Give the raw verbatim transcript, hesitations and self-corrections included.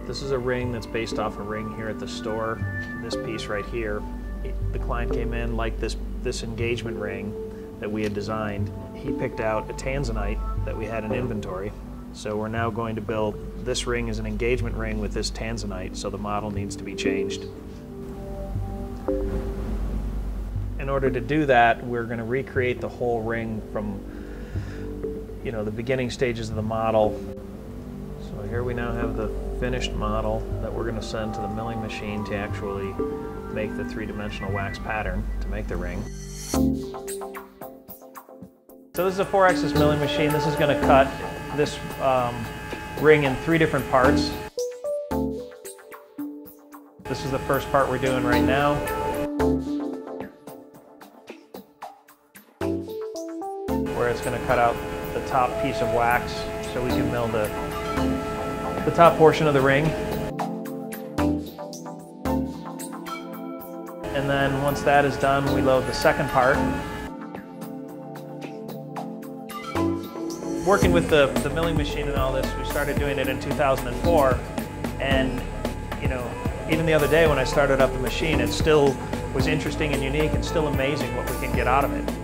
This is a ring that's based off a ring here at the store. This piece right here, it, the client came in, liked this, this engagement ring that we had designed. He picked out a tanzanite that we had in inventory. So we're now going to build this ring as an engagement ring with this tanzanite, so the model needs to be changed. In order to do that, we're going to recreate the whole ring from, you know, the beginning stages of the model. So here we now have the finished model that we're going to send to the milling machine to actually make the three-dimensional wax pattern to make the ring. So this is a four axis milling machine. This is going to cut this um, ring in three different parts. This is the first part we're doing right now. Where it's going to cut out the top piece of wax so we can mill the, the top portion of the ring. And then once that is done, we load the second part. Working with the, the milling machine and all this, we started doing it in two thousand four, and you know, even the other day when I started up the machine, it still was interesting and unique and still amazing what we can get out of it.